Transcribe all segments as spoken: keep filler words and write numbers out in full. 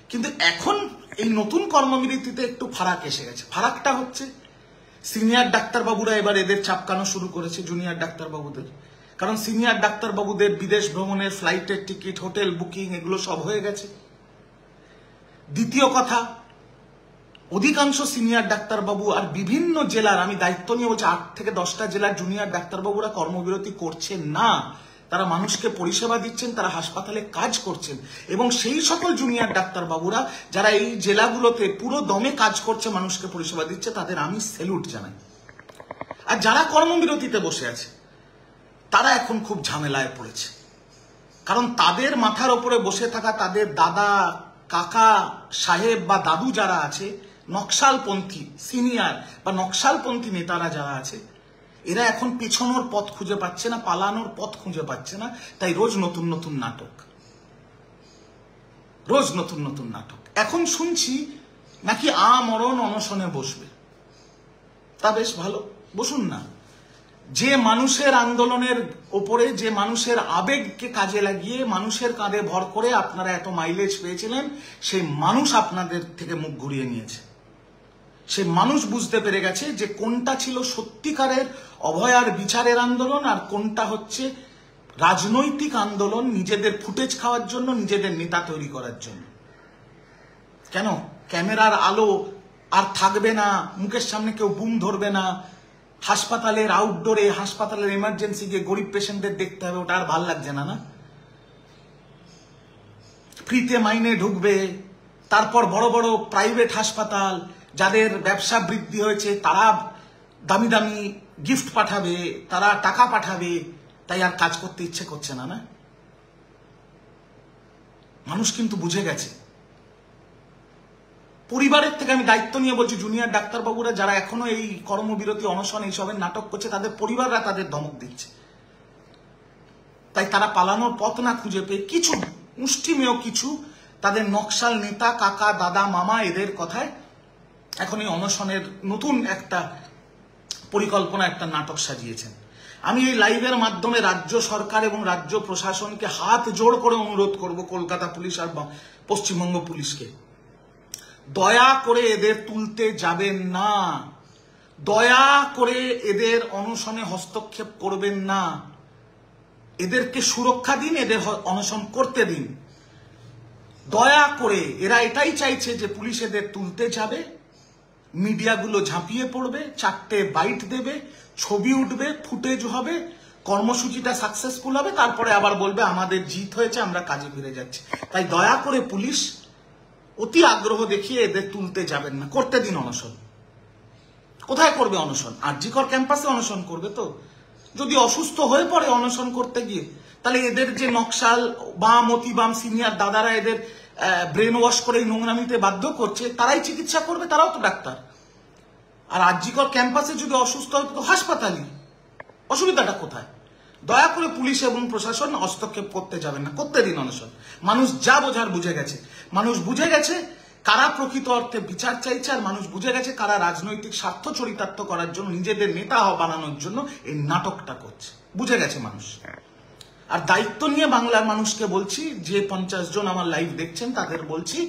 কিন্তু এখন এই নতুন কর্মবিরতিতে একটু ফারাক এসে গেছে। ফারাকটা হচ্ছে সিনিয়র ডাক্তারবাবুরা এবার এদের চাপকানো শুরু করেছে জুনিয়র ডাক্তারবাবুদের, কারণ সিনিয়র ডাক্তারবাবুদের বিদেশ ভ্রমণের ফ্লাইটের টিকিট, হোটেল বুকিং এগুলো সব হয়ে গেছে। দ্বিতীয় কথা, অধিকাংশ সিনিয়র ডাক্তারবাবু আর বিভিন্ন জেলার, আমি দায়িত্ব নিয়ে বলছি, আট থেকে দশটা জেলার জুনিয়র ডাক্তারবাবুরা কর্মবিরতি করছেন না, তারা মানুষকে পরিষেবা দিচ্ছেন, তারা হাসপাতালে কাজ করছেন। এবং সেই সকল জুনিয়র ডাক্তারবাবুরা যারা এই জেলাগুলোতে পুরো দমে কাজ করছে, মানুষকে পরিষেবা দিচ্ছে, তাদের আমি স্যালুট জানাই। আর যারা কর্মবিরতিতে বসে আছে তারা এখন খুব ঝামেলায় পড়েছে, কারণ তাদের মাথার ওপরে বসে থাকা তাদের দাদা, কাকা, সাহেব বা দাদু যারা আছে, নকশালপন্থী সিনিয়র বা নকশালপন্থী নেতারা যারা আছে, এরা এখন পেছনোর পথ খুঁজে পাচ্ছে না, পালানোর পথ খুঁজে পাচ্ছে না। তাই রোজ নতুন নতুন নাটক, রোজ নতুন নতুন নাটক। এখন শুনছি নাকি আমরণ অনশনে বসবে। তা বেশ ভালো, বসুন না। যে মানুষের আন্দোলনের ওপরে, যে মানুষের আবেগকে কাজে লাগিয়ে মানুষের কাঁধে ভর করে আপনারা এত মাইলেজ পেয়েছিলেন, সেই মানুষ আপনাদের থেকে মুখ ঘুরিয়ে নিয়েছে। সে মানুষ বুঝতে পেরে গেছে যে কোনটা ছিল সত্যিকারের অভয়ার বিচারের আন্দোলন আর কোনটা হচ্ছে রাজনৈতিক আন্দোলন, নিজেদের ফুটেজ খাওয়ার জন্য, নিজেদের নেতা তৈরি করার জন্য। কেন ক্যামেরার আলো আর থাকবে না, মুখের সামনে কেউ বুম ধরবে না, হাসপাতালের আউটডোরে, হাসপাতালের এমার্জেন্সি গিয়ে গরিব পেশেন্টদের দেখতে হবে, ওটা আর ভাল লাগছে না। না, ফ্রিতে মাইনে ঢুকবে, তারপর বড় বড় প্রাইভেট হাসপাতাল যাদের ব্যবসা বৃদ্ধি হয়েছে তারা দামি দামি গিফট পাঠাবে, তারা টাকা পাঠাবে, তাই আর কাজ করতে ইচ্ছে করছে না। না, মানুষ কিন্তু বুঝে গেছে। পরিবারের থেকে আমি দায়িত্ব নিয়ে বলছি, জুনিয়র ডাক্তারবাবুরা যারা এখনো এই কর্মবিরতি, অনশন, এইসবের নাটক করছে, তাদের পরিবাররা তাদের ধমক দিচ্ছে। তাই তারা পালানোর পথ না খুঁজে পেয়ে কিছু মুষ্টিমেয় কিছু তাদের নকশাল নেতা, কাকা, দাদা, মামা, এদের কথায় এখন এই অনশনের নতুন একটা পরিকল্পনা, একটা নাটক সাজিয়েছেন। আমি এই লাইভের মাধ্যমে রাজ্য সরকার এবং রাজ্য প্রশাসনকে হাত জোড় করে অনুরোধ করব, কলকাতা পুলিশ আর পশ্চিমবঙ্গ পুলিশকে, দয়া করে এদের তুলতে যাবেন না, দয়া করে এদের অনশনে হস্তক্ষেপ করবেন না, এদেরকে সুরক্ষা দিন, এদের অনশন করতে দিন দয়া করে। এরা এটাই চাইছে যে পুলিশ এদের তুলতে যাবে, মিডিয়াগুলো ঝাঁপিয়ে পড়বে, চারটে বাইট দেবে, ছবি উঠবে, ফুটেজ হবে, কর্মসূচিটা সাকসেসফুল হবে, তারপরে আবার বলবে আমাদের জিত হয়েছে, আমরা কাজে ফিরে যাচ্ছি। তাই দয়া করে পুলিশ অতি আগ্রহ দেখিয়ে এদের তুলতে যাবেন না, করতে দিন অনশন। কোথায় করবে অনশন? আরজি কর ক্যাম্পাসে অনশন করবে তো। যদি অসুস্থ হয়ে পড়ে অনশন করতে গিয়ে, তাহলে এদের যে নকশাল বাম, অতি বাম সিনিয়র দাদারা এদের ব্রেন ওয়াশ করে নোংরামিতে বাধ্য করছে, তারাই চিকিৎসা করবে, তারাও তো ডাক্তার। আর আরজি কর ক্যাম্পাসে যদি অসুস্থ হয় তো হাসপাতালই, অসুবিধাটা কোথায়? দয়া করে পুলিশ এবং প্রশাসন হস্তক্ষেপ করতে যাবেন না, করতে দিন অনশন। মানুষ যা বোঝার বুঝে গেছে, মানুষ বুঝে গেছে কারা প্রকৃত অর্থে বিচার চাইছে, আর মানুষ বুঝে গেছে কারা রাজনৈতিক স্বার্থ চরিতার্থ করার জন্য, নিজেদের নেতা বানানোর জন্য এই নাটকটা করছে, বুঝে গেছে মানুষ। আর দায়িত্ব নিয়ে বাংলার মানুষকে বলছি, যে পঞ্চাশ জন আমার লাইভ দেখছেন তাদের বলছি,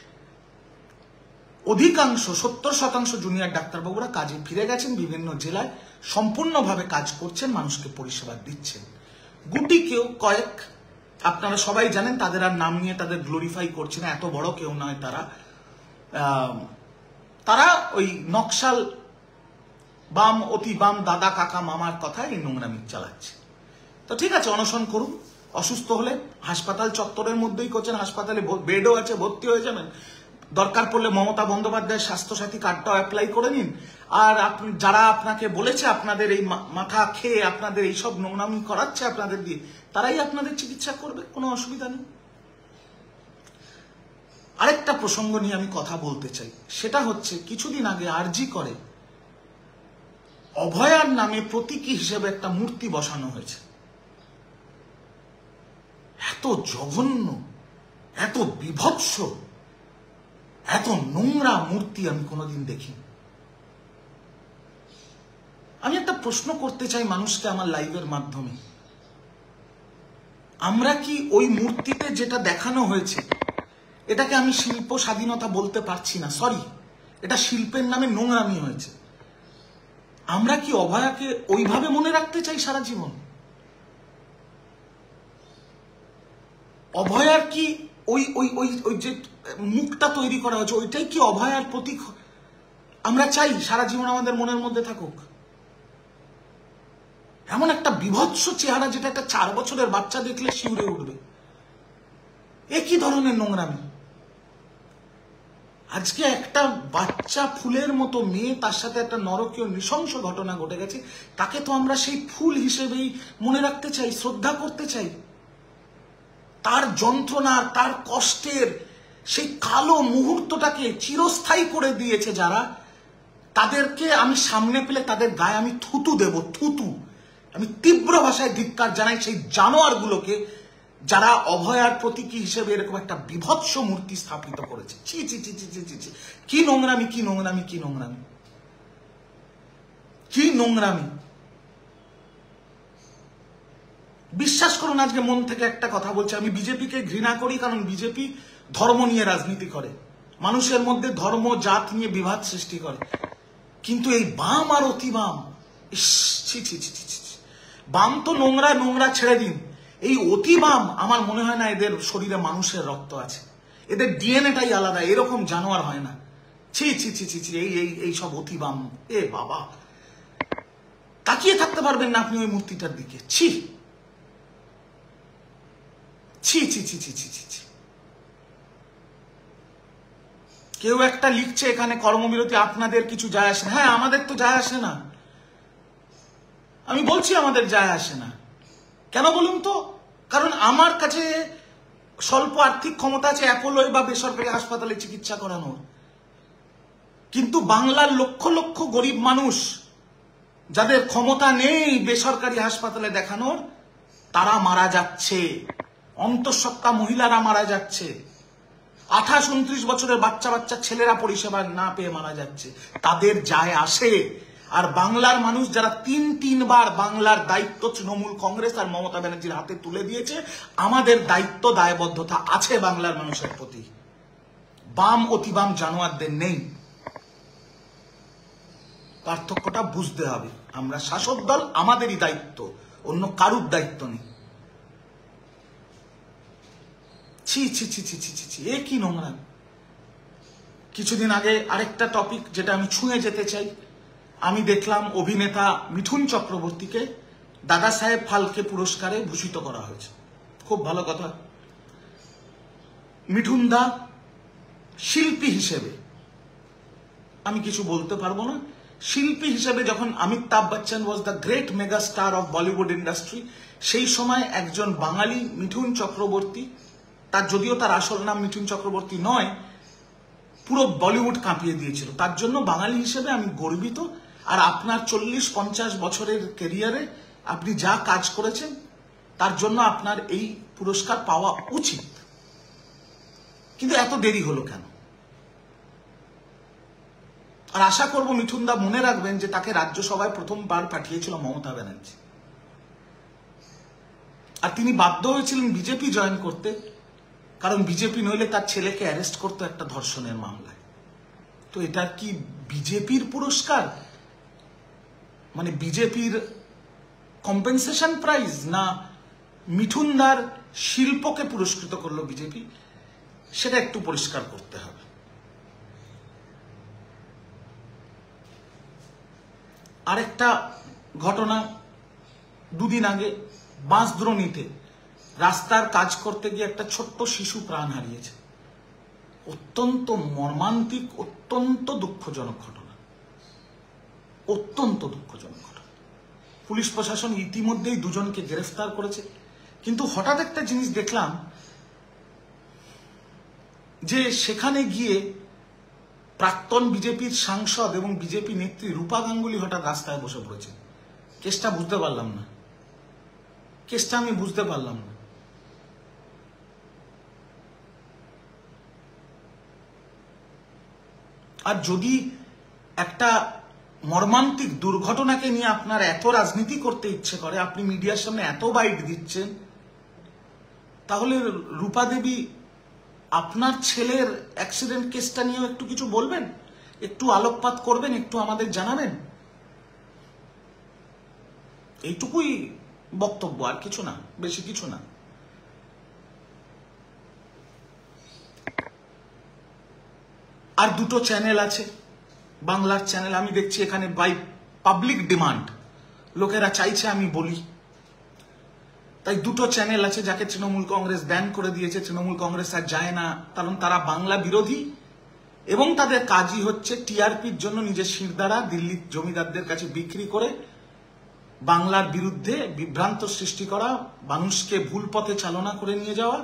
অধিকাংশ সত্তর শতাংশ জুনিয়র ডাক্তারবাবুরা কাজে ফিরে গেছেন, বিভিন্ন জেলায় সম্পূর্ণভাবে কাজ করছেন, মানুষকে পরিষেবা দিচ্ছেন। গুটি কেউ কয়েক, আপনারা সবাই জানেন, তাদের আর নাম নিয়ে তাদের গ্লোরিফাই করছে না, এত বড় কেউ নয় তারা, তারা ওই নকশাল বাম, অতি বাম, দাদা, কাকা, মামার কথায় এই নোংরামি চালাচ্ছে। তো ঠিক আছে, অনশন করুন। অসুস্থ হলে হাসপাতাল চত্বরের মধ্যেই করছেন, হাসপাতালে বেডও আছে, ভর্তি হয়ে যাবেন। দরকার পড়লে মমতা বন্দ্যোপাধ্যায়ের স্বাস্থ্যসাথী কার্ডটাও অ্যাপ্লাই করে নিন। আর আপনি যারা আপনাকে বলেছে আপনাদের এই মাথা খেয়ে আপনাদের এইসব নোংরামি করাচ্ছে আপনাদের দিয়ে, তারাই আপনাদের চিকিৎসা করবে, কোনো অসুবিধা নেই। আরেকটা প্রসঙ্গ নিয়ে আমি কথা বলতে চাই, সেটা হচ্ছে কিছুদিন আগে আরজি করে অভয়ার নামে প্রতীকী হিসেবে একটা মূর্তি বসানো হয়েছে। এত জঘন্য, এত বিভৎস, এত নোংরা মূর্তি আমি কোনোদিন দেখিনি। আমি একটা প্রশ্ন করতে চাই মানুষকে আমার লাইভের মাধ্যমে, আমরা কি ওই মূর্তিতে যেটা দেখানো হয়েছে এটাকে আমি শিল্প স্বাধীনতা বলতে পারছি না, সরি, এটা শিল্পের নামে নোংরামি হয়েছে। আমরা কি অভয়াকে ওইভাবে মনে রাখতে চাই সারা জীবন? অভয়ার কি ওই ওই ওই ওই যে মুখটা তৈরি করা হয়েছে ওইটাই কি অভয়ার প্রতীক আমরা চাই সারা জীবন আমাদের মনের মধ্যে থাকুক? এমন একটা বিভৎস চেহারা যেটা একটা চার বছরের বাচ্চা দেখলে শিউরে উঠবে, এ কি ধরনের নোংরামি? আজকে একটা বাচ্চা ফুলের মতো মেয়ে, তার সাথে একটা নরকীয় নৃশংস ঘটনা ঘটে গেছে, তাকে তো আমরা সেই ফুল হিসেবেই মনে রাখতে চাই, শ্রদ্ধা করতে চাই। তার যন্ত্রণার, তার কষ্টের সেই কালো মুহূর্তটাকে চিরস্থায়ী করে দিয়েছে যারা, তাদেরকে আমি সামনে পেলে তাদের গায়ে আমি থুতু দেব, থুতু। আমি তীব্র ভাষায় ধিক্কার জানাই সেই জানোয়ারগুলোকে যারা অভয়ার প্রতীকী হিসেবে এরকম একটা বিভৎস মূর্তি স্থাপিত করেছে। ছি ছি ছি ছি ছি ছি, কি নোংরামি, কি নোংরামি, কি নোংরামি, কি নোংরামি। বিশ্বাস করুন, আজকে মন থেকে একটা কথা বলছি, আমি বিজেপিকে ঘৃণা করি, কারণ বিজেপি ধর্ম নিয়ে রাজনীতি করে, মানুষের মধ্যে ধর্ম জাত নিয়ে বিভাদ সৃষ্টি করে। কিন্তু এই বাম আর অতি বাম, ছি ছি ছি ছি, বাম তো নোংরা, নোংরা ছেড়ে দিন, এই অতি বাম আমার মনে হয় না এদের শরীরে মানুষের রক্ত আছে, এদের ডিএনএটাই আলাদা, এরকম জানোয়ার হয় না। ছি ছি ছি ছি ছি, এই এই এই সব অতি বাম, এ বাবা, তাকিয়ে থাকতে পারবেন না আপনি ওই মূর্তিটার দিকে। ছি ছি ছি ছি ছি ছি ছি। কেউ একটা লিখছে এখানে কর্মবিরতি আপনাদের কিছু যায় আসে না। হ্যাঁ, আমাদের তো যায় আসে না, আমি বলছি আমাদের যায় আসে না। কেন বলুন তো? কারণ আমার কাছে স্বল্প আর্থিক ক্ষমতা আছে অ্যাপোলোয় বা বেসরকারি হাসপাতালে চিকিৎসা করানোর, কিন্তু বাংলার লক্ষ লক্ষ গরিব মানুষ যাদের ক্ষমতা নেই বেসরকারি হাসপাতালে দেখানোর, তারা মারা যাচ্ছে, অন্তঃসত্ত্বা মহিলারা মারা যাচ্ছে, আঠাশ উনত্রিশ বছরের বাচ্চা বাচ্চা ছেলেরা পরিষেবা না পেয়ে মারা যাচ্ছে, তাদের যায় আসে। আর বাংলার মানুষ যারা তিন তিনবার বাংলার দায়িত্ব তৃণমূল কংগ্রেস আর মমতা ব্যানার্জির হাতে তুলে দিয়েছে, আমাদের দায়িত্ব দায়বদ্ধতা আছে বাংলার মানুষের প্রতি। বাম অতি বাম জানোয়ারদের নেই, পার্থক্যটা বুঝতে হবে। আমরা শাসক দল, আমাদেরই দায়িত্ব, অন্য কারুর দায়িত্ব নেই। ছি ছি ছি ছি ছি ছি ছি, এ কি নোংরা। কিছুদিন আগে আরেকটা টপিক যেটা আমি ছুঁয়ে যেতে চাই, আমি দেখলাম অভিনেতা মিঠুন চক্রবর্তীকে দাদা সাহেব ফালকে পুরস্কারে ভূষিত করা হয়েছে। খুব ভালো কথা। মিঠুন দা শিল্পী হিসেবে আমি কিছু বলতে পারবো না, শিল্পী হিসেবে যখন Amitabh Bachchan was the great mega star of Bollywood industry, সেই সময় একজন বাঙালি মিঠুন চক্রবর্তী, তার যদিও তার আসল নাম মিঠুন চক্রবর্তী নয়, পুরো বলিউড কাঁপিয়ে দিয়েছিল। তার জন্য বাঙালি হিসেবে আমি গর্বিত। আর আপনার চল্লিশ পঞ্চাশ বছরের ক্যারিয়ারে আপনি যা কাজ করেছেন, তার জন্য আপনার এই পুরস্কার পাওয়া উচিত। কিন্তু এত দেরি হলো কেন? আর আশা করব মিঠুন দা মনে রাখবেন যে তাকে রাজ্যসভায় প্রথমবার পাঠিয়েছিল মমতা ব্যানার্জি, আর তিনি বাধ্য হয়েছিলেন বিজেপি জয়েন করতে, কারণ বিজেপি নইলে তার ছেলেকে অ্যারেস্ট করতো একটা ধর্ষণের মামলায়। তো এটা কি বিজেপির পুরস্কার, মানে বিজেপির কম্পেনসেশন প্রাইজ, না মিঠুনদার শিল্পকে পুরস্কৃত করলো বিজেপি? সেটা একটু পরিষ্কার করতে হবে। আরেকটা ঘটনা, দুদিন আগে বাঁশদ্রোণীতে রাস্তার কাজ করতে গিয়ে একটা ছোট্ট শিশু প্রাণ হারিয়েছে। অত্যন্ত মর্মান্তিক, অত্যন্ত দুঃখজনক ঘটনা, অত্যন্ত দুঃখজনক ঘটনা। পুলিশ প্রশাসন ইতিমধ্যেই দুজনকে গ্রেফতার করেছে। কিন্তু হঠাৎ একটা জিনিস দেখলাম যে সেখানে গিয়ে প্রাক্তন বিজেপির সাংসদ এবং বিজেপি নেত্রী রূপা গাঙ্গুলি হঠাৎ রাস্তায় বসে পড়েছে। কেসটা বুঝতে পারলাম না, কেসটা আমি বুঝতে পারলাম না। আর যদি একটা মর্মান্তিক দুর্ঘটনাকে নিয়ে আপনার এত রাজনীতি করতে ইচ্ছে করে, আপনি মিডিয়ার সামনে এত বাইট দিচ্ছেন, তাহলে রূপা দেবী আপনার ছেলের অ্যাক্সিডেন্ট কেসটা নিয়েও একটু কিছু বলবেন, একটু আলোকপাত করবেন, একটু আমাদের জানাবেন। এইটুকুই বক্তব্য, আর কিছু না, বেশি কিছু না। আর দুটো চ্যানেল আছে, বাংলার চ্যানেল, আমি দেখছি এখানে বাই পাবলিক ডিমান্ড লোকেরা চাইছে আমি বলি, তাই দুটো চ্যানেল আছে যাকে তৃণমূল কংগ্রেস ব্যান করে দিয়েছে। তৃণমূল কংগ্রেস আর যায় না, কারণ তারা বাংলা বিরোধী এবং তাদের কাজই হচ্ছে টিআরপির জন্য নিজের শিরদাঁড়া দিল্লির জমিদারদের কাছে বিক্রি করে বাংলার বিরুদ্ধে বিভ্রান্ত সৃষ্টি করা, মানুষকে ভুল পথে চালনা করে নিয়ে যাওয়া।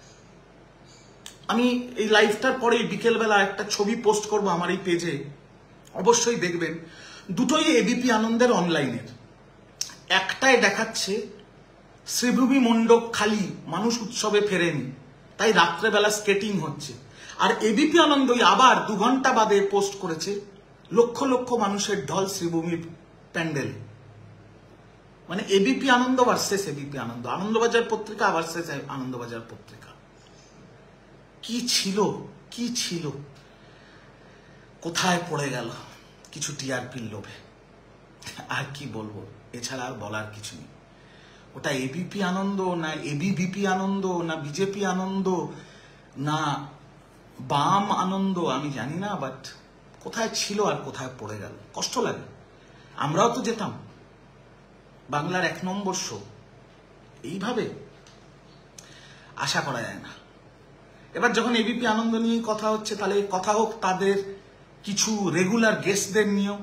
আমি এই লাইভটার পরে বিকেলবেলা একটা ছবি পোস্ট করব আমার এই পেজে, অবশ্যই দেখবেন। দুটোই এবিপি আনন্দের অনলাইনের। একটাই দেখাচ্ছে শ্রীভূমি মণ্ডপ খালি, মানুষ উৎসবে ফেরেনি, তাই রাত্রেবেলা স্কেটিং হচ্ছে। আর এবিপি আনন্দই আবার দু ঘন্টা বাদে পোস্ট করেছে লক্ষ লক্ষ মানুষের ঢল শ্রীভূমির প্যান্ডেলে। মানে ABP Ananda versus ABP Ananda, Anandabazar Patrika versus Anandabazar পত্রিকা। কি ছিল, কি ছিল, কোথায় পড়ে গেল কিছু টিআরপির লোভে। আর কি বলবো, এছাড়া আর বলার কিছু নেই। ওটা এবিপি আনন্দ না এবিভিপি আনন্দ না বিজেপি আনন্দ না বাম আনন্দ আমি জানি না, বাট কোথায় ছিল আর কোথায় পড়ে গেল, কষ্ট লাগে। আমরাও তো যেতাম, বাংলার এক নম্বর শো, এইভাবে আশা করা যায় না। এবার যখন এবিপি আনন্দ নিয়ে কথা হচ্ছে, তাহলে কথা হোক তাদের কিছু রেগুলার গেস্টদের নিয়েও,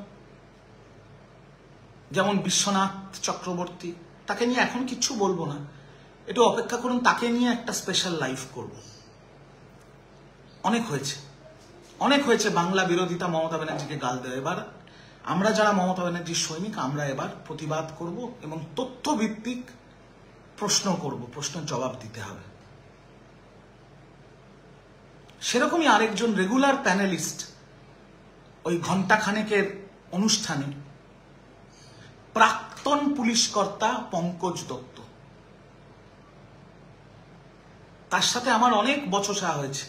যেমন বিশ্বনাথ চক্রবর্তী, তাকে নিয়ে এখন কিচ্ছু বলবো না, একটু অপেক্ষা করুন, তাকে নিয়ে একটা স্পেশাল লাইভ করব। অনেক হয়েছে, অনেক হয়েছে বাংলা বিরোধিতা, মমতা ব্যানার্জিকে গাল দেয়। এবার আমরা যারা মমতা ব্যানার্জির সৈনিক, আমরা এবার প্রতিবাদ করব এবং তথ্যভিত্তিক প্রশ্ন করব, প্রশ্নের জবাব দিতে হবে। সেরকমই আরেকজন রেগুলার প্যানেলিস্ট ওই ঘন্টা খানেকের অনুষ্ঠানে, প্রাক্তন পুলিশ কর্তা পঙ্কজ দত্ত, তার সাথে আমার অনেক বচসা হয়েছে।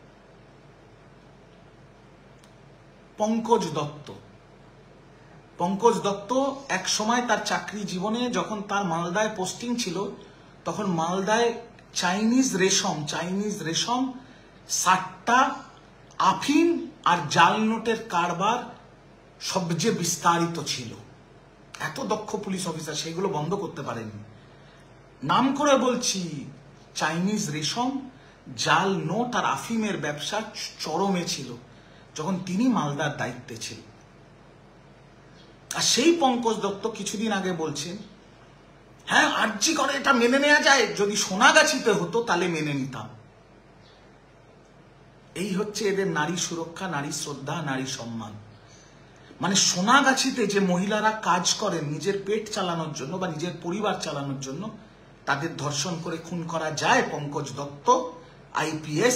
পঙ্কজ দত্ত পঙ্কজ দত্ত এক সময় তার চাকরি জীবনে, যখন তার মালদায় পোস্টিং ছিল, তখন মালদায় চাইনিজ রেশম চাইনিজ রেশম সাতটা আফিম আর জাল নোটের কারবার সবচেয়ে বিস্তারিত ছিল। এত দক্ষ পুলিশ অফিসার, সেগুলো বন্ধ করতে পারেনি। নাম করে বলছি, চাইনিজ রেশম, জাল নোট আর আফিমের ব্যবসা চরমে ছিল যখন তিনি মালদার দায়িত্বে ছিলেন। আর সেই পঙ্কজ দত্ত কিছুদিন আগে বলছেন, হ্যাঁ আরজি করে এটা মেনে নেওয়া যায়, যদি সোনাগাছিতে হতো তাহলে মেনে নিতাম। এই হচ্ছে এদের নারী সুরক্ষা, নারী শ্রদ্ধা, নারী সম্মান। মানে সোনাগাছিতে যে মহিলারা কাজ করেন নিজের পেট চালানোর জন্য বা নিজের পরিবার চালানোর জন্য, তাদের ধর্ষণ করে খুন করা যায়। পঙ্কজ দত্ত আইপিএস।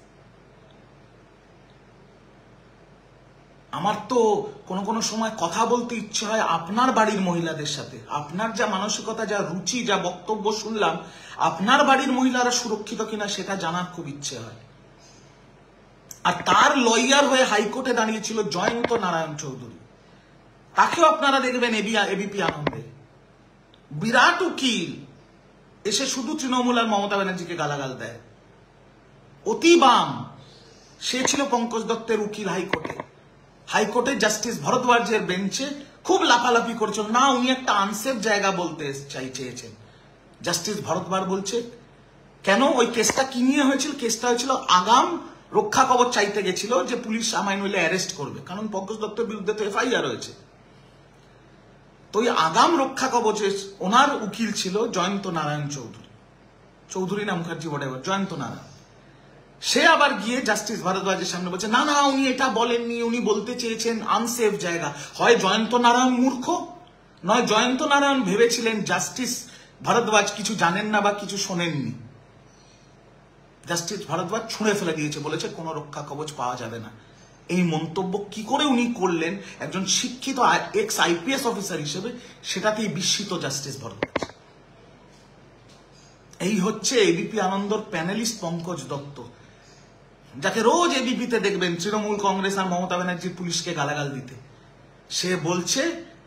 আমার তো কোনো কোনো সময় কথা বলতে ইচ্ছে হয় আপনার বাড়ির মহিলাদের সাথে। আপনার যা মানসিকতা, যা রুচি, যা বক্তব্য শুনলাম, আপনার বাড়ির মহিলারা সুরক্ষিত কিনা সেটা জানার খুব ইচ্ছে হয়। আর তার লয়ার হয়ে হাইকোর্টে দাঁড়িয়েছিল জয়ন্ত নারায়ণ চৌধুরী, তাকেও আপনারা দেখবেন এবিপি আনন্দে। বিরাট উকিল, এসে শুধু তৃণমূল আর মমতা ব্যানার্জিকে গালাগাল দেয়, অতি বাম। সে ছিল পঙ্কজ দত্তের উকিল হাইকোর্টে। হাইকোর্টে জাস্টিস ভরদ্বাজের বেঞ্চে খুব লাফালাফি করছিল, না উনি একটা আনসেফ জায়গা বলতে চাই চেয়েছেন। জাস্টিস ভরদ্বাজ বলছে, কেন ওই কেসটা কি নিয়ে হয়েছিল? কেসটা হয়েছিল আগাম রক্ষা কবচ চাইতে গেছিল, যে পুলিশ আমায় নইলে অ্যারেস্ট করবে, কারণ পঙ্কজ দত্তের বিরুদ্ধে তো এফআইআর হয়েছে। তো ওই আগাম রক্ষা কবচে ওনার উকিল ছিল জয়ন্ত নারায়ণ চৌধুরী, চৌধুরী না মুখার্জি বটেবার, জয়ন্ত নারায়ণ। সে আবার গিয়ে জাস্টিস ভারদ্বাজের সামনে বলছে, না না উনি এটা বলেননি, উনি বলতে চেয়েছেন আনসেফ জায়গা। হয় জয়ন্ত নারায়ণ মূর্খ, নয় জয়ন্ত নারায়ণ ভেবেছিলেন জাস্টিস ভারদ্বাজ কিছু জানেন না বা কিছু শোনেননি। জাস্টিস ভারদ্বাজ ছুঁড়ে ফেলে দিয়েছে, বলেছে কোনো রক্ষা কবচ পাওয়া যাবে না। এই মন্তব্য কি করে উনি করলেন একজন শিক্ষিত এক্স আইপিএস অফিসার হিসেবে, সেটাতেই বিস্মিত জাস্টিস ভারদ্বাজ। এই হচ্ছে এবিপি আনন্দর প্যানেলিস্ট পঙ্কজ দত্ত। যাকে রোজ এবিপিতে দেখবেন তৃণমূল কংগ্রেস আর মমতা ব্যানার্জির পুলিশকে গালাগাল দিতে, সে বলছে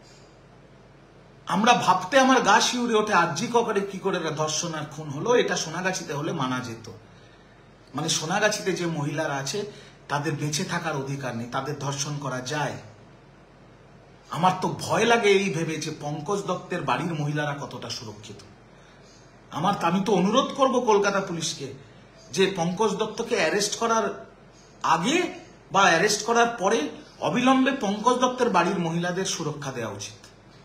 আমরা ভাবতে আমার গা শিউরে ওঠে আরজি করে কি করে ধর্ষণ আর খুন হলো, এটা সোনাগাছিতে হলে মানা যেত। মানে সোনাগাছিতে যে মহিলারা আছে তাদের বেঁচে থাকার অধিকার নেই, তাদের ধর্ষণ করা যায়। আমার তো ভয় লাগে এই ভেবে যে পঙ্কজ দত্তের বাড়ির মহিলারা কতটা সুরক্ষিত। আমার আমি তো অনুরোধ করব কলকাতা পুলিশকে যে পঙ্কজ দত্তকে অ্যারেস্ট করার আগে বা অ্যারেস্ট করার পরে অবিলম্বে পঙ্কজ দত্তের বাড়ির মহিলাদের সুরক্ষা দেওয়া উচিত।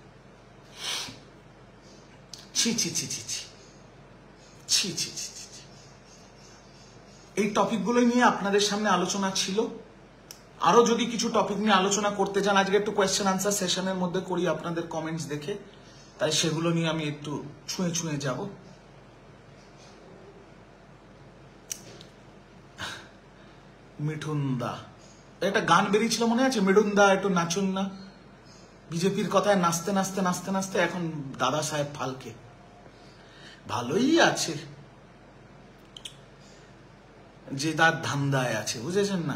ছি ছি ছি ছি ছি ছি ছি ছি ছি। এই টপিকগুলো নিয়ে আপনাদের সামনে আলোচনা ছিল। আরো যদি কিছু টপিক নিয়ে আলোচনা করতে চান, আজকে একটু কোয়েশ্চেন আনসার সেশনের মধ্যে করি আপনাদের কমেন্টস দেখে, তাই সেগুলো নিয়ে আমি একটু ছুঁয়ে ছুঁয়ে যাব। মিঠুন দা, একটা গান বেরিয়েছিল মনে আছে, মিঠুন দা একটু নাচুন না। বিজেপির কথায় নাচতে নাচতে নাচতে নাচতে এখন দাদা সাহেব ফালকে। ভালোই আছে, যে তার ধান্দায় আছে, বুঝেছেন না?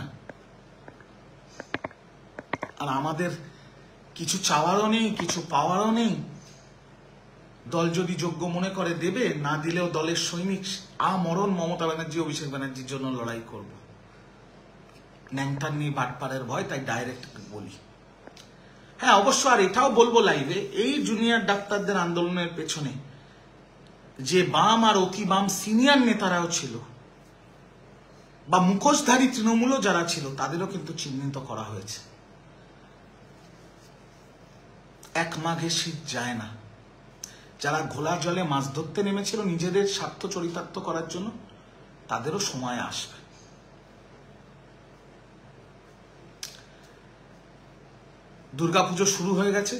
আর আমাদের কিছু চাওয়ারও নেই, কিছু পাওয়ারও নেই। দল যদি যোগ্য মনে করে দেবে, না দিলেও দলের সৈনিক আমরণ মমতা ব্যানার্জি অভিষেক ব্যানার্জির জন্য লড়াই করব। ন্যাংটার নেই বাটপাড়ের ভয়, তাই ডাইরেক্ট বলি। হ্যাঁ অবশ্য আর এটাও বলবো লাইভে, এই জুনিয়র ডাক্তারদের আন্দোলনের পেছনে যে বাম আর অতি বাম সিনিয়র নেতারাও ছিল, বা মুখোশধারী তৃণমূলও যারা ছিল, তাদেরও কিন্তু চিহ্নিত করা হয়েছে। এক মাঘে শীত যায় না। যারা ঘোলা জলে মাছ ধরতে নেমেছিল নিজেদের স্বার্থ চরিতার্থ করার জন্য, তাদেরও সময় আসবে। দুর্গাপুজো শুরু হয়ে গেছে,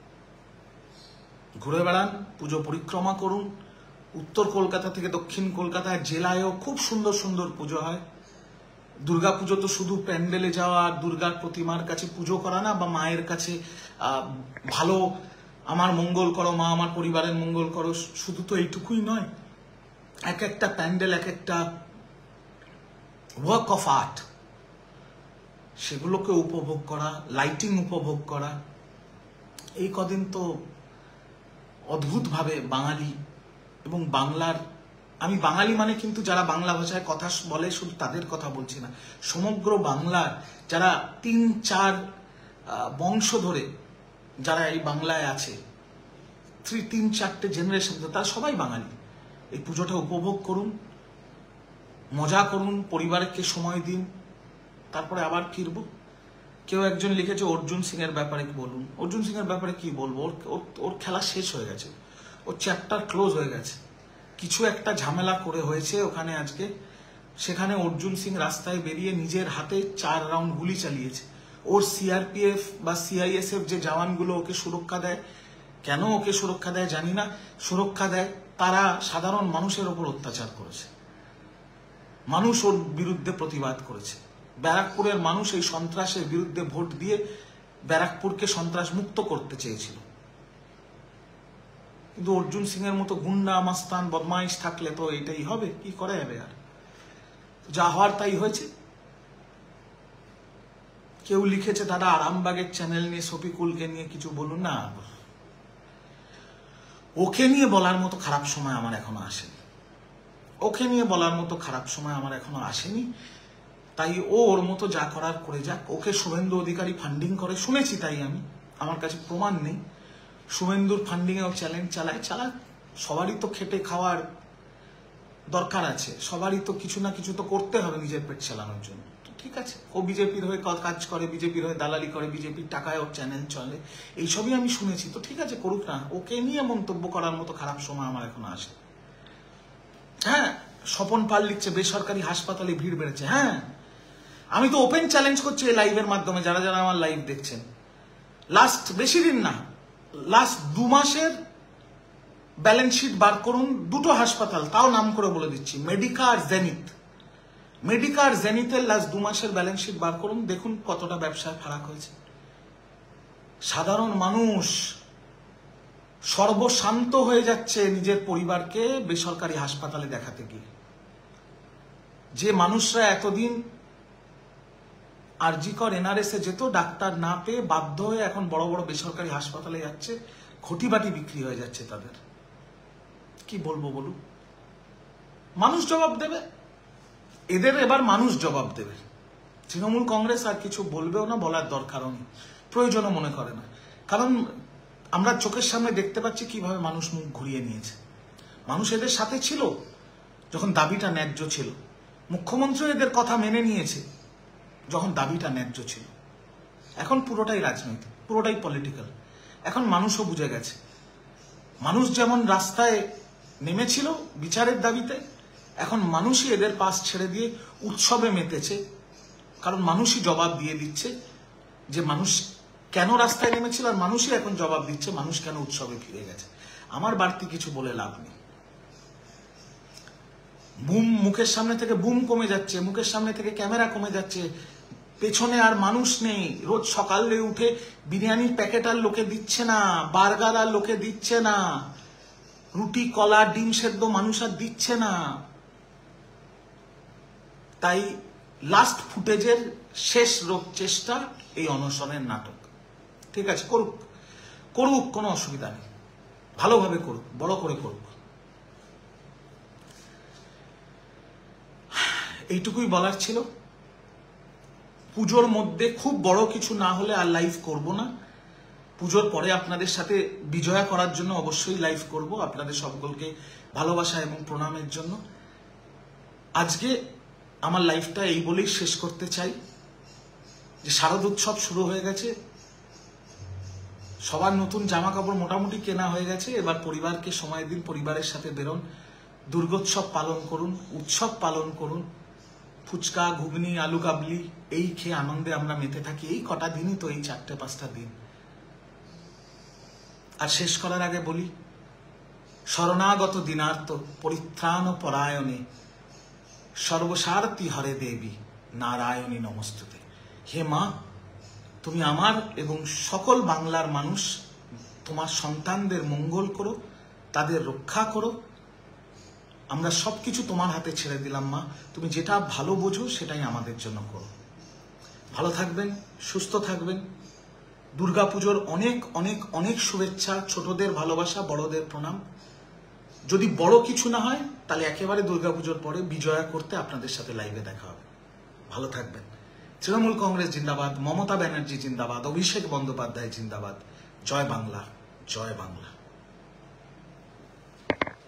ঘুরে বেড়ান, পুজো পরিক্রমা করুন। উত্তর কলকাতা থেকে দক্ষিণ কলকাতায় জেলায়ও খুব সুন্দর সুন্দর পুজো হয়। দুর্গাপুজো তো শুধু প্যান্ডেলে যাওয়া আর দুর্গার প্রতিমার কাছে পুজো করা না, বা মায়ের কাছে ভালো আমার মঙ্গল করো মা, আমার পরিবারের মঙ্গল করো, শুধু তো এইটুকুই নয়। এক একটা প্যান্ডেল এক একটা ওয়ার্ক অফ আর্ট, সেগুলোকে উপভোগ করা, লাইটিং উপভোগ করা। এই কদিন তো অদ্ভুতভাবে বাঙালি এবং বাংলার, আমি বাঙালি মানে কিন্তু যারা বাংলা ভাষায় কথা বলে শুধু তাদের কথা বলছি না, সমগ্র বাংলার যারা তিন চার বংশ ধরে যারা এই বাংলায় আছে, থ্রি তিন চারটে জেনারেশন, তারা সবাই বাঙালি। এই পুজোটা উপভোগ করুন, মজা করুন, পরিবারকে সময় দিন, তারপরে আবার ফিরবো। কেউ একজন লিখেছে অর্জুন সিং এর ব্যাপারে বলুন। অর্জুন সিং এর ব্যাপারে কি বলবো? ওর ওর খেলা শেষ হয়ে গেছে, ওর চ্যাপ্টার ক্লোজ হয়ে গেছে। কিছু একটা ঝামেলা করে হয়েছে ওখানে আজকে, সেখানে অর্জুন সিং রাস্তায় বেরিয়ে নিজের হাতে চার রাউন্ড গুলি চালিয়েছে। ওর সিআরপিএফ বা সিআইএসএফ যে জওয়ানগুলো ওকে সুরক্ষা দেয়, কেন ওকে সুরক্ষা দেয় জানি না, সুরক্ষা দেয়, তারা সাধারণ মানুষের ওপর অত্যাচার করেছে। মানুষ ওর বিরুদ্ধে প্রতিবাদ করেছে। ব্যারাকপুরের মানুষ এই সন্ত্রাসের বিরুদ্ধে ভোট দিয়ে ব্যারাকপুরকে সন্ত্রাস মুক্ত করতে চেয়েছিল। কিন্তু অর্জুন সিং এর মতো গুন্ডা মাস্তান বদমাইশ থাকলে তো এটাই হবে, কি করে যাবে? আর যা হওয়ার তাই হয়েছে। কেউ লিখেছে দাদা আরামবাগের চ্যানেল নিয়ে শফিকুলকে নিয়ে কিছু বলুন না। ওকে নিয়ে বলার মতো খারাপ সময় আমার এখনো আসেনি, ওকে নিয়ে বলার মতো খারাপ সময় আমার এখনো আসেনি। তাই ও ওর মতো যা করার করে যাক। ওকে শুভেন্দু অধিকারী ফান্ডিং করে শুনেছি, তাই আমি, আমার কাছে প্রমাণ নেই। শুভেন্দুর ফান্ডিং এ ও চ্যালেঞ্জ চালায়, চালাক। সবারই তো খেটে খাওয়ার দরকার আছে, সবারই তো কিছু না কিছু তো করতে হবে নিজের পেট চালানোর জন্য। তো ঠিক আছে, ও বিজেপির হয়ে কাজ করে, বিজেপির হয়ে দালালি করে, বিজেপির টাকায় ওর চ্যানেল চলে, এইসবই আমি শুনেছি। তো ঠিক আছে, করুক না। ওকে নিয়ে মন্তব্য করার মতো খারাপ সময় আমার এখনো আসে। হ্যাঁ, স্বপন পাল লিখছে বেসরকারি হাসপাতালে ভিড় বেড়েছে। হ্যাঁ, আমি তো ওপেন চ্যালেঞ্জ করছি এই লাইভের মাধ্যমে, যারা যারা আমার লাইভ দেখছেন, লাস্ট বেশি দিন না, লাস্ট দু মাসের ব্যালেন্স শিট বার করুন। দুটো হাসপাতাল, তাও নাম করে বলে দিচ্ছি, মেডিকা আর জেনিথ। মেডিকা আর জেনিথের লাস্ট দু মাসের ব্যালেন্স শিট বার করুন, দেখুন কতটা ব্যবসায় ফারাক হয়েছে। সাধারণ মানুষ সর্বশান্ত হয়ে যাচ্ছে নিজের পরিবারকে বেসরকারি হাসপাতালে দেখাতে গিয়ে। যে মানুষরা এতদিন আরজিকর এনআরএস এ যেত, ডাক্তার না পেয়ে বাধ্য হয়ে এখন বড় বড় বেসরকারি হাসপাতালে যাচ্ছে, ঘটিবাটি বিক্রি হয়ে যাচ্ছে তাদের। কি বলবো বলুন? মানুষ জবাব দেবে, এদের এবার মানুষ জবাব দেবে। তৃণমূল কংগ্রেস আর কিছু বলবেও না, বলার দরকারও নেই, প্রয়োজনও মনে করে না। কারণ আমরা চোখের সামনে দেখতে পাচ্ছি কিভাবে মানুষ মুখ ঘুরিয়ে নিয়েছে। মানুষ এদের সাথে ছিল যখন দাবিটা ন্যায্য ছিল, মুখ্যমন্ত্রী এদের কথা মেনে নিয়েছে যখন দাবিটা ন্যায্য ছিল। এখন পুরোটাই রাজনৈতিক, পুরোটাই পলিটিক্যাল। এখন মানুষও বুঝে গেছে, মানুষ যেমন রাস্তায় নেমেছিল বিচারের দাবিতে, এখন মানুষই এদের পাশ ছেড়ে দিয়ে উৎসবে মেতেছে। কারণ মানুষই জবাব দিয়ে দিচ্ছে যে মানুষ কেন রাস্তায় নেমেছিল, আর মানুষই এখন জবাব দিচ্ছে মানুষ কেন উৎসবে ফিরে গেছে। আমার বাড়তি কিছু বলে লাভ নেই। বুম মুখের সামনে থেকে বুম কমে যাচ্ছে, মুখের সামনে থেকে ক্যামেরা কমে যাচ্ছে, পেছনে আর মানুষ নেই। রোজ সকালে উঠে বিরিয়ানির প্যাকেট আর লোকে দিচ্ছে না, বার্গার আর লোকে দিচ্ছে না, রুটি কলা ডিম সেদ্ধ মানুষ আর দিচ্ছে না। তাই লাস্ট ফুটেজের শেষ রোগ চেষ্টা এই অনশনের নাটক। ঠিক আছে, করুক করুক, কোনো অসুবিধা নেই, ভালোভাবে করুক, বড় করে করুক। এইটুকুই বলার ছিল। পুজোর মধ্যে খুব বড় কিছু না হলে আর লাইভ করব না। পুজোর পরে আপনাদের সাথে বিজয়া করার জন্য অবশ্যই লাইভ করব, আপনাদের সকলকে ভালোবাসা এবং প্রণামের জন্য। আজকে আমার লাইভটা এই বলেই শেষ করতে চাই যে শারদ উৎসব শুরু হয়ে গেছে, সবার নতুন জামা কাপড় মোটামুটি কেনা হয়ে গেছে। এবার পরিবারকে সময় দিন, পরিবারের সাথে বেরোন, দুর্গোৎসব পালন করুন, উৎসব পালন করুন। ফুচকা ঘুগনি আলু কাবলি এই খেয়ে আনন্দে আমরা মেতে থাকি। এই কটা দিনই তো, এই চারটে পাঁচটা দিন। আর শেষ করার আগে বলি, শরণাগত দিনার্ত পরিত্রাণ পরায়ণে সর্বসারথী হরে দেবী নারায়ণী নমস্তুতে। হে মা, তুমি আমার এবং সকল বাংলার মানুষ, তোমার সন্তানদের মঙ্গল করো, তাদের রক্ষা করো। আমরা সবকিছু তোমার হাতে ছেড়ে দিলাম মা, তুমি যেটা ভালো বোঝো সেটাই আমাদের জন্য করো। ভালো থাকবেন, সুস্থ থাকবেন। দুর্গাপুজোর অনেক অনেক অনেক শুভেচ্ছা, ছোটদের ভালোবাসা, বড়দের প্রণাম। যদি বড় কিছু না হয় তাহলে একেবারে দুর্গাপুজোর পরে বিজয়া করতে আপনাদের সাথে লাইভে দেখা হবে। ভালো থাকবেন। তৃণমূল কংগ্রেস জিন্দাবাদ, মমতা ব্যানার্জি জিন্দাবাদ, অভিষেক বন্দ্যোপাধ্যায় জিন্দাবাদ। জয় বাংলা, জয় বাংলা।